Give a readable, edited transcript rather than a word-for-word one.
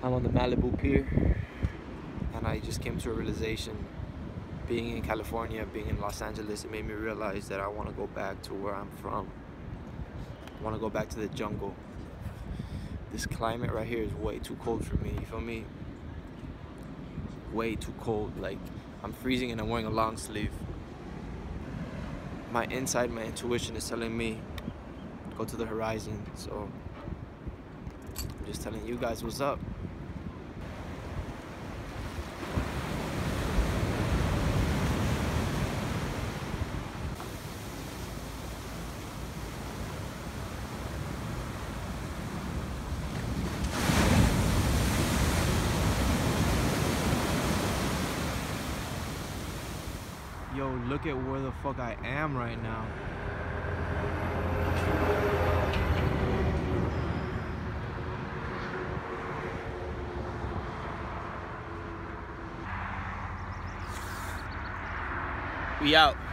I'm on the MALiBU Pier, and I just came to a realization. Being in California, being in Los Angeles, it made me realize that I want to go back to where I'm from. I want to go back to the jungle. This climate right here is way too cold for me, you feel me? Way too cold. Like, I'm freezing and I'm wearing a long sleeve. My intuition is telling me go to the horizon. So I'm just telling you guys what's up. Yo, look at where the fuck I am right now. We out.